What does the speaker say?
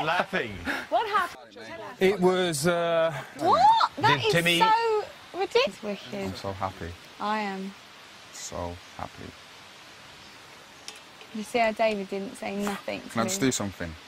laughing? What happened? It was, What? That is Timmy... so ridiculous. Wicked. I'm so happy. I am. So happy. You see how David didn't say nothing to Can I just me? do something?